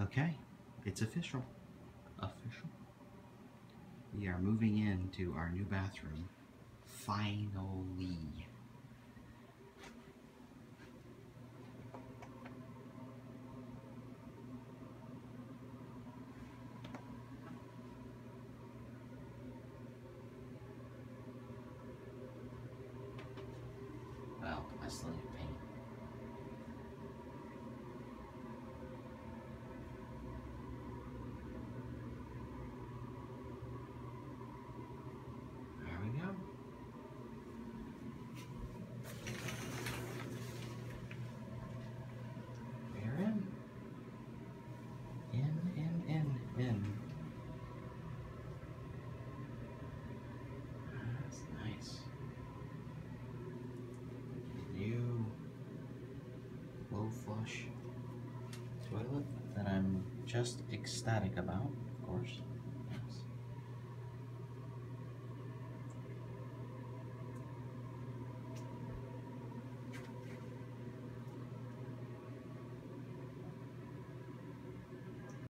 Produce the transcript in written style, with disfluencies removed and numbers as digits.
Okay, it's official. Official. We are moving into our new bathroom. Finally. Well, I still need paint. There we go. We're in. In. That's nice. New low flush toilet that I'm just ecstatic about.